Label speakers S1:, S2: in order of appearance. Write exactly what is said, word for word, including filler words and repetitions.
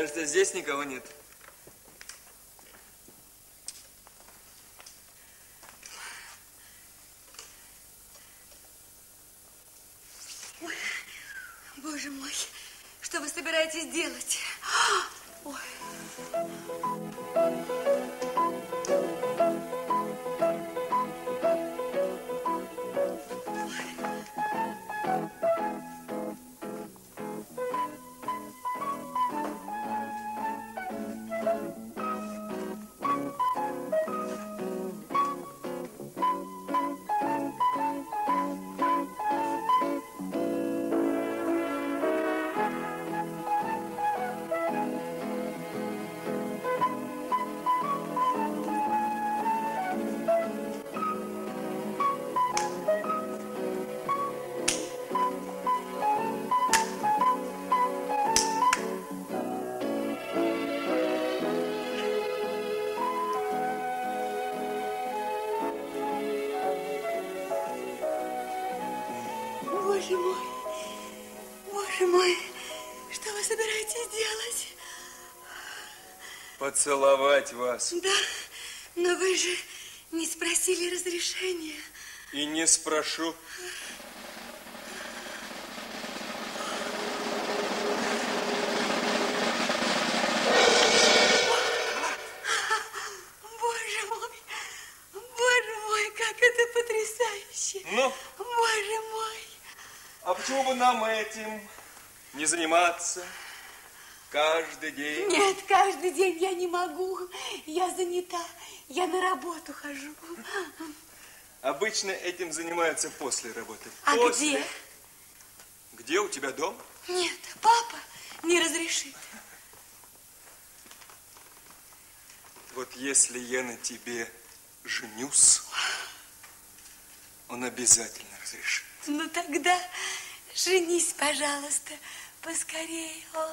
S1: Кажется, здесь никого нет.
S2: Ой, боже мой, что вы собираетесь делать? Ой. Боже мой, боже мой, что вы собираетесь делать?
S1: Поцеловать вас.
S2: Да, но вы же не спросили разрешения.
S1: И не спрошу.
S2: Боже мой, боже мой, как это потрясающе.
S1: Ну?
S2: Боже мой.
S1: А почему бы нам этим не заниматься каждый день?
S2: Нет, каждый день я не могу. Я занята. Я на работу хожу.
S1: Обычно этим занимаются после работы.
S2: А
S1: после.
S2: где?
S1: Где у тебя дом?
S2: Нет, папа не разрешит.
S1: Вот если я на тебе женюсь, он обязательно разрешит.
S2: Ну тогда женись, пожалуйста, поскорее. О.